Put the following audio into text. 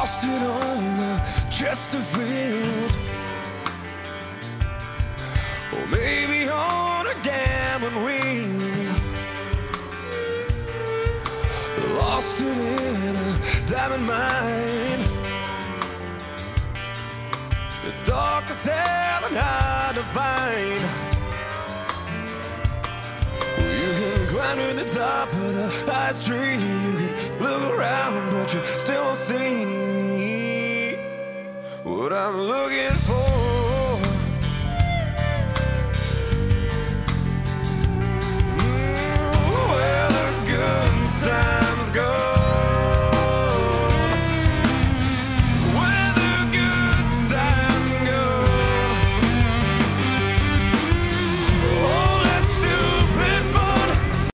lost it on the Chesterfield, or maybe on a gambling wing. Lost it in a diamond mine. It's dark as hell and hard to find. You can climb to the top of the high street, you can look around, but you still won't see what I'm looking for.